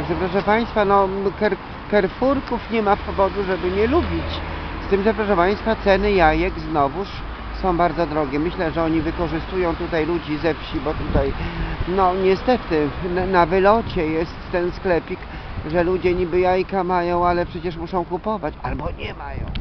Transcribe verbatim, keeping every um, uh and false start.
Także proszę Państwa, no Carrefourków nie ma powodu, żeby nie lubić. Z tym, że proszę Państwa, ceny jajek znowuż są bardzo drogie. Myślę, że oni wykorzystują tutaj ludzi ze wsi, bo tutaj, no niestety, na wylocie jest ten sklepik, że ludzie niby jajka mają, ale przecież muszą kupować, albo nie mają.